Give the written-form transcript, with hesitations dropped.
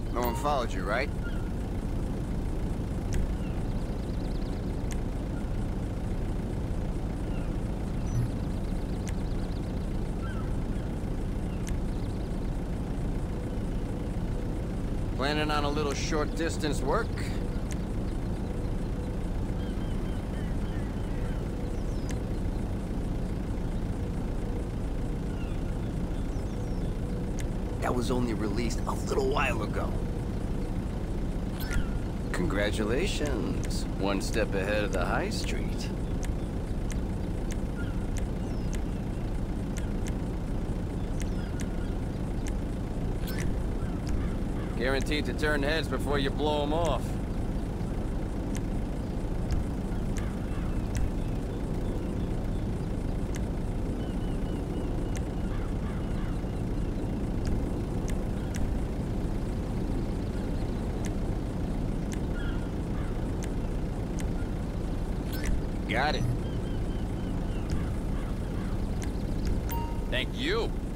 No one followed you, right? Planning on a little short distance work? That was only released a little while ago. Congratulations. One step ahead of the high street. Guaranteed to turn heads before you blow them off. Got it. Thank you.